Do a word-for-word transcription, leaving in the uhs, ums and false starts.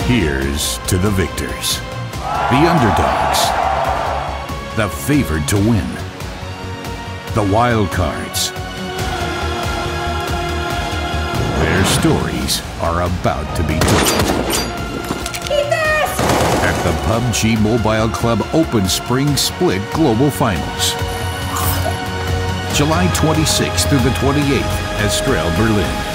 Here's to the victors, the underdogs, the favored to win, the wild cards. Their stories are about to be told. At the P U B G Mobile Club Open Spring Split Global Finals. July twenty-sixth through the twenty-eighth, Estrella, Berlin.